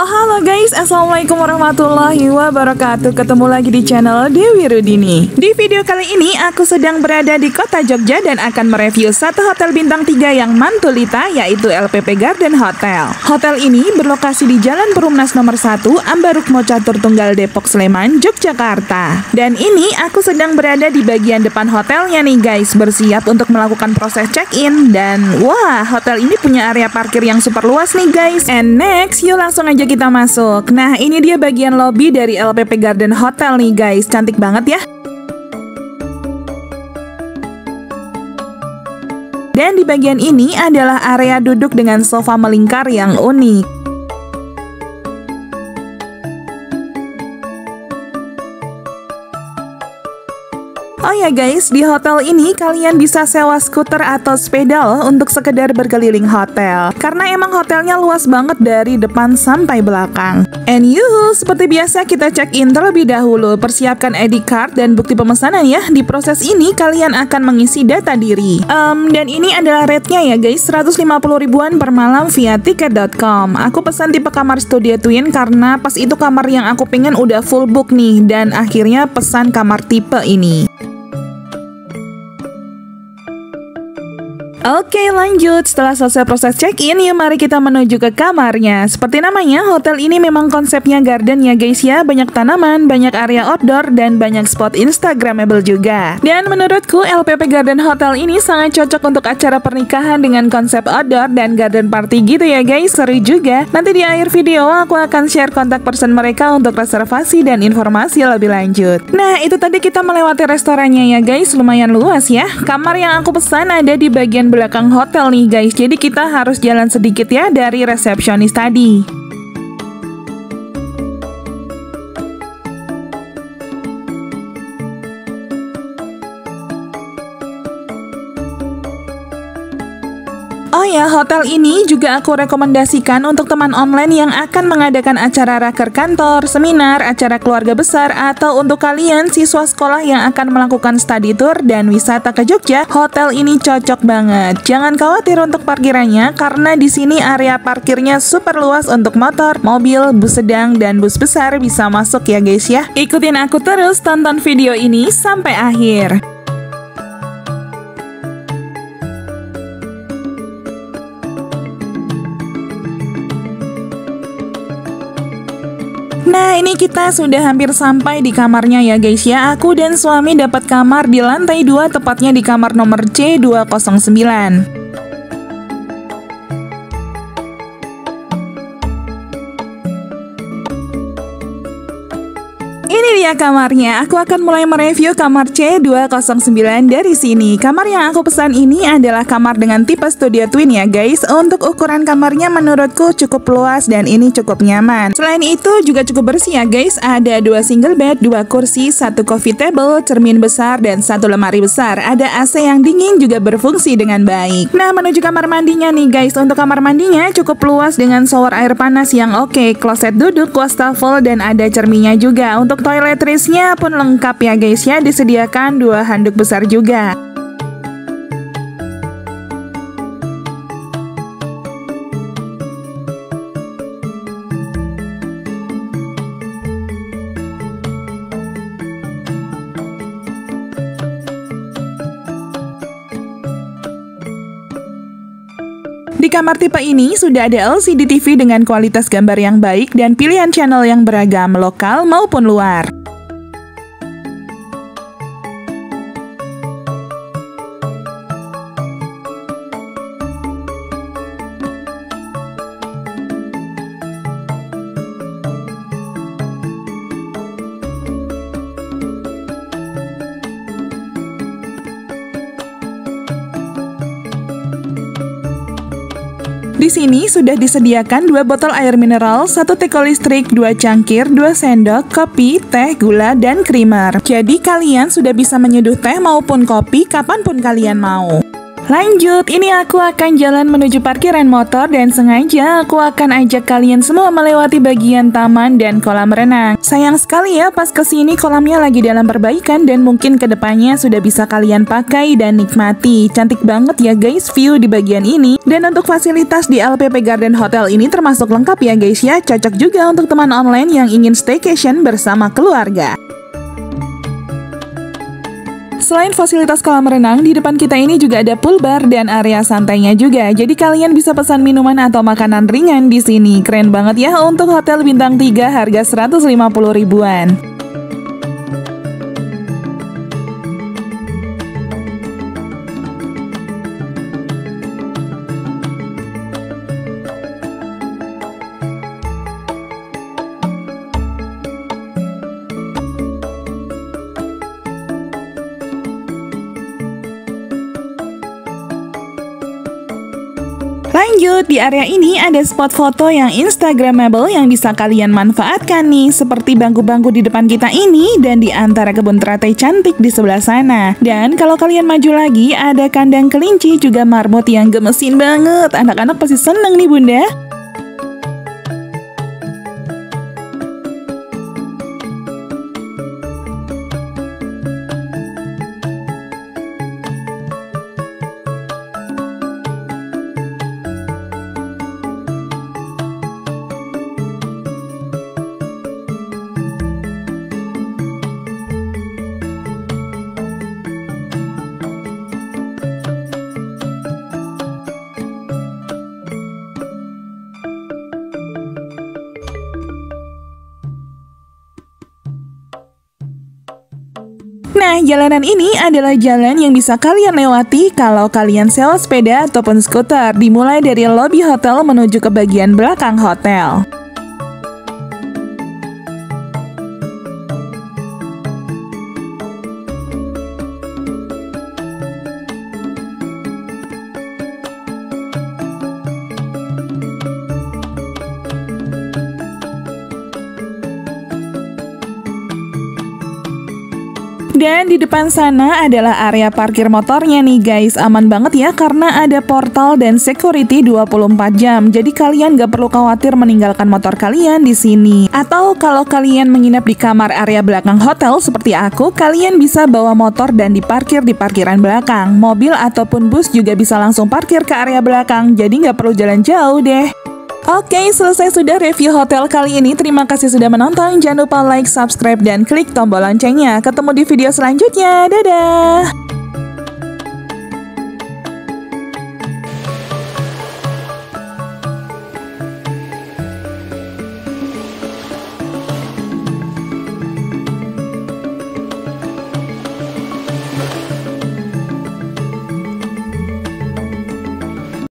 Halo guys, assalamualaikum warahmatullahi wabarakatuh. Ketemu lagi di channel Dewi Rudini. Di video kali ini aku sedang berada di kota Jogja dan akan mereview satu hotel bintang 3 yang mantulita, yaitu LPP Garden Hotel. Hotel ini berlokasi di Jalan Perumnas nomor 1, Ambarukmo Catur Tunggal, Depok, Sleman, Yogyakarta. Dan ini aku sedang berada di bagian depan hotelnya nih guys, bersiap untuk melakukan proses check-in. Dan wah, hotel ini punya area parkir yang super luas nih guys. And next, yuk langsung aja kita masuk. Nah, ini dia bagian lobby dari LPP Garden Hotel nih guys. Cantik banget ya. Dan di bagian ini adalah area duduk dengan sofa melingkar yang unik. Oh ya guys, di hotel ini kalian bisa sewa skuter atau sepeda loh untuk sekedar berkeliling hotel. Karena emang hotelnya luas banget dari depan sampai belakang. And yuhu, seperti biasa kita check-in terlebih dahulu. Persiapkan ID card dan bukti pemesanan ya. Di proses ini kalian akan mengisi data diri. Dan ini adalah rate-nya ya guys, 150 ribuan per malam via tiket.com. Aku pesan tipe kamar studio twin karena pas itu kamar yang aku pengen udah full book nih. Dan akhirnya pesan kamar tipe ini. Oke, lanjut. Setelah selesai proses check-in, yuk mari kita menuju ke kamarnya. Seperti namanya, hotel ini memang konsepnya garden ya guys ya. Banyak tanaman, banyak area outdoor, dan banyak spot instagramable juga. Dan menurutku, LPP Garden Hotel ini sangat cocok untuk acara pernikahan dengan konsep outdoor dan garden party gitu ya guys. Seru juga. Nanti di akhir video, aku akan share kontak person mereka untuk reservasi dan informasi lebih lanjut. Nah, itu tadi kita melewati restorannya ya guys. Lumayan luas ya. Kamar yang aku pesan ada di bagian belakang hotel nih guys, jadi kita harus jalan sedikit ya dari resepsionis tadi. Oh ya, hotel ini juga aku rekomendasikan untuk teman online yang akan mengadakan acara raker kantor, seminar, acara keluarga besar, atau untuk kalian siswa sekolah yang akan melakukan study tour dan wisata ke Jogja. Hotel ini cocok banget. Jangan khawatir untuk parkirannya karena di sini area parkirnya super luas untuk motor, mobil, bus sedang, dan bus besar bisa masuk ya guys ya. Ikutin aku terus, tonton video ini sampai akhir. Nah, ini kita sudah hampir sampai di kamarnya ya guys ya. Aku dan suami dapat kamar di lantai 2, tepatnya di kamar nomor C209. Ini dia kamarnya. Aku akan mulai mereview kamar C209 dari sini. Kamar yang aku pesan ini adalah kamar dengan tipe studio twin ya guys. Untuk ukuran kamarnya menurutku cukup luas dan ini cukup nyaman. Selain itu juga cukup bersih ya guys. Ada 2 single bed, 2 kursi, 1 coffee table, cermin besar, dan 1 lemari besar. Ada AC yang dingin juga berfungsi dengan baik. Nah, menuju kamar mandinya nih guys. Untuk kamar mandinya cukup luas dengan shower air panas yang oke, kloset duduk, wastafel, dan ada cerminnya juga. Untuk toiletries-nya pun lengkap ya guys ya, disediakan 2 handuk besar juga. Di kamar tipe ini sudah ada LCD TV dengan kualitas gambar yang baik dan pilihan channel yang beragam, lokal maupun luar. Di sini sudah disediakan 2 botol air mineral, 1 teko listrik, 2 cangkir, 2 sendok, kopi, teh, gula, dan creamer. Jadi kalian sudah bisa menyeduh teh maupun kopi kapanpun kalian mau. Lanjut, ini aku akan jalan menuju parkiran motor dan sengaja aku akan ajak kalian semua melewati bagian taman dan kolam renang. Sayang sekali ya, pas kesini kolamnya lagi dalam perbaikan dan mungkin kedepannya sudah bisa kalian pakai dan nikmati. Cantik banget ya guys view di bagian ini. Dan untuk fasilitas di LPP Garden Hotel ini termasuk lengkap ya guys ya. Cocok juga untuk teman online yang ingin staycation bersama keluarga. Selain fasilitas kolam renang, di depan kita ini juga ada pool bar dan area santainya juga. Jadi kalian bisa pesan minuman atau makanan ringan di sini. Keren banget ya untuk hotel bintang 3 harga 150 ribuan. Lanjut, di area ini ada spot foto yang instagramable yang bisa kalian manfaatkan nih, seperti bangku-bangku di depan kita ini dan di antara kebun teratai cantik di sebelah sana. Dan kalau kalian maju lagi, ada kandang kelinci juga marmut yang gemesin banget. Anak-anak pasti seneng nih bunda. Nah, jalanan ini adalah jalan yang bisa kalian lewati kalau kalian sewa sepeda ataupun skuter. Dimulai dari lobi hotel menuju ke bagian belakang hotel. Dan di depan sana adalah area parkir motornya nih guys. Aman banget ya karena ada portal dan security 24 jam. Jadi kalian gak perlu khawatir meninggalkan motor kalian di sini. Atau kalau kalian menginap di kamar area belakang hotel seperti aku, kalian bisa bawa motor dan diparkir di parkiran belakang. Mobil ataupun bus juga bisa langsung parkir ke area belakang. Jadi gak perlu jalan jauh deh. Oke, selesai sudah review hotel kali ini. Terima kasih sudah menonton. Jangan lupa like, subscribe, dan klik tombol loncengnya. Ketemu di video selanjutnya. Dadah!